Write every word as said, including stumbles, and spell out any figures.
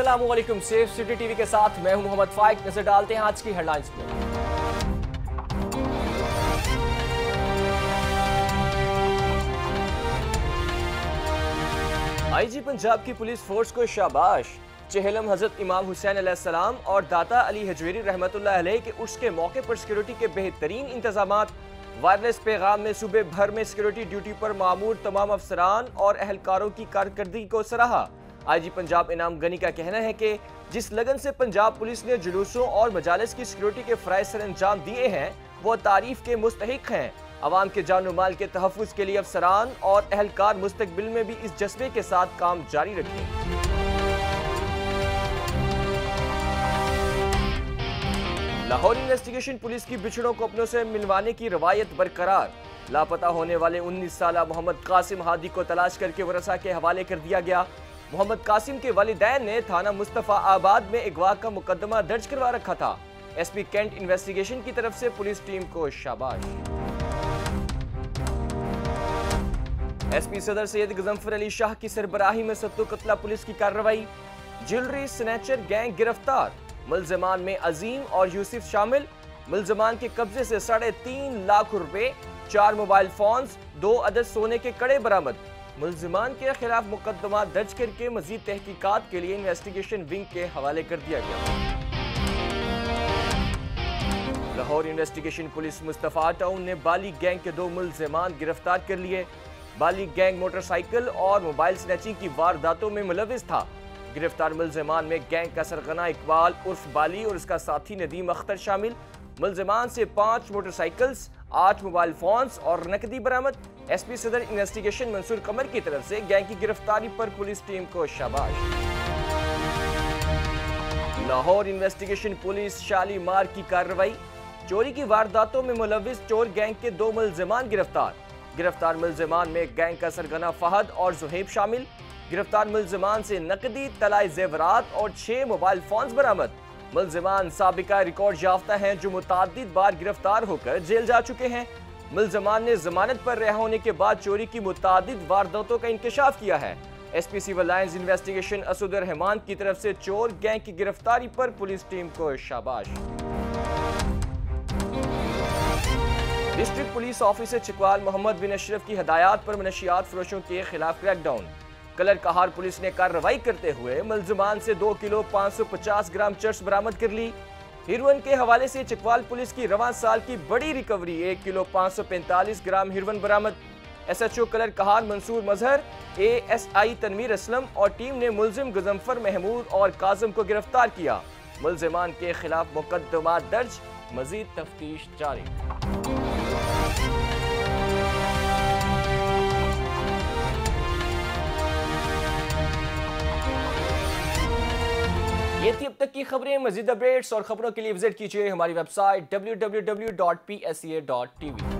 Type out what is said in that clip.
अस्सलामुअलैकुम। Safe city TV के साथ मैं हूं मोहम्मद फाइक। नजर डालते हैं आज की हेडलाइंस पर। आईजी पंजाब की पुलिस फोर्स को शाबाश। चेहलम हजरत इमाम हुसैन अलैहिस्सलाम और दाता अली हजवेरी रहमतुल्लाह अलैह के उर्स के मौके पर सिक्योरिटी के बेहतरीन इंतजामात। वायरलेस पैगाम में सूबे भर में सिक्योरिटी ड्यूटी पर मामूर तमाम अफसरान और अहलकारों की कारकर्दगी को सराहा। आईजी पंजाब इनाम गनी का कहना है कि जिस लगन से पंजाब पुलिस ने जुलूसों और मजालिस की सिक्योरिटी के फराइज सर अंजाम दिए हैं वो तारीफ के मुस्तहिक हैं। अवाम के जान माल के तहफ़्फ़ुज़ के लिए अफसरान और अहलकार मुस्तकबिल में भी इस जज्बे के साथ काम जारी रखें। लाहौर इन्वेस्टिगेशन पुलिस की बिछड़ों को अपनों से मिलवाने की रवायत बरकरार। लापता होने वाले उन्नीस साला मोहम्मद कासिम हादी को तलाश करके वरसा के हवाले कर दिया गया। मोहम्मद कासिम के वालिदैन ने थाना मुस्तफा आबाद में अगवा का मुकदमा दर्ज करवा रखा था। एसपी कैंट इन्वेस्टिगेशन की तरफ से पुलिस टीम को शाबाश। एसपी सदर सैयद गजनफर अली शाह की सरबराही में सत्तू कतला पुलिस की कार्रवाई। ज्वेलरी स्नैचर गैंग गिरफ्तार। मुल्ज़िमान में अजीम और यूसुफ शामिल। मुल्ज़िमान के कब्जे से साढ़े तीन लाख रुपए, चार मोबाइल फोन्स, दो अदद सोने के कड़े बरामद। मुल्ज़िमान के खिलाफ मुकदमा दर्ज करके मजीद तहकीकात के लिए इन्वेस्टिगेशन विंग के हवाले कर दिया गया। Lahore investigation police Mustafa town ने बाली गैंग के दो मुल्ज़िमान गिरफ्तार कर लिए। बाली गैंग मोटरसाइकिल और मोबाइल स्नैचिंग की वारदातों में मुलविस था। गिरफ्तार मुल्ज़िमान में गैंग का सरगना इकबाल उर्फ बाली और उसका साथी नदीम अख्तर शामिल। मुल्ज़िमान से पांच मोटरसाइकिल्स, आठ मोबाइल फोन्स और नकदी बरामद। एसपी सदर इन्वेस्टिगेशन मंसूर कमर की तरफ से गैंग की गिरफ्तारी पर पुलिस टीम को शाबाश। लाहौर इन्वेस्टिगेशन पुलिस शालीमार की कार्रवाई। चोरी की वारदातों में मुलविस चोर गैंग के दो मुल्ज़िमान गिरफ्तार। गिरफ्तार मुल्ज़िमान में गैंग का सरगना फहद और जुहैब शामिल। गिरफ्तार मुल्ज़िमान से नकदी, तलाई जेवरात और छह मोबाइल फोन्स बरामद। मुल्ज़िमान साबिका रिकॉर्ड याफ्ता हैं जो मुताद्दिद बार गिरफ्तार होकर जेल जा चुके हैं। मुल्ज़िमान ने जमानत पर रिहा होने के बाद चोरी की मुताद्दिद वारदातों का इंकशाफ किया है। SP civil lines investigation Asad Rahman की तरफ से चोर गैंग की गिरफ्तारी पर पुलिस टीम को शाबाश। District police officer Chakwal Muhammad bin Ashraf की हदायत पर मनशियात फरोशों के खिलाफ क्रैकडाउन। कलर कहार पुलिस ने कार्रवाई करते हुए मुल्ज़िमान से दो किलो पाँच सौ पचास ग्राम चर्स बरामद कर ली। हिरवन के हवाले से चिकवाल पुलिस की रवां साल की बड़ी रिकवरी, एक किलो पाँच सौ पैंतालीस ग्राम हिरवन बरामद। एसएचओ कलर कहार मंसूर मजहर, एएसआई तनवीर असलम और टीम ने मुल्जिम गजनफर महमूद और काजम को गिरफ्तार किया। मुल्ज़िमान के खिलाफ मुकदमा दर्ज, मजीद तफ्तीश जारी। ये थी अब तक की खबरें। मजीद अपडेट्स और खबरों के लिए विजिट कीजिए हमारी website W W W dot P S E A dot T we.